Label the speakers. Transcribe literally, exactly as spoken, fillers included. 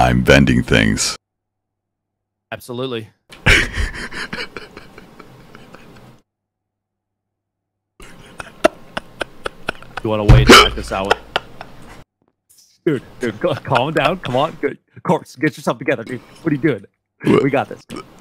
Speaker 1: I'm vending things.
Speaker 2: Absolutely. You want to wait and act this out? Dude, dude, calm down. Come on. Good. Corpse, get yourself together, dude. What are you doing?
Speaker 1: What?
Speaker 2: We got this.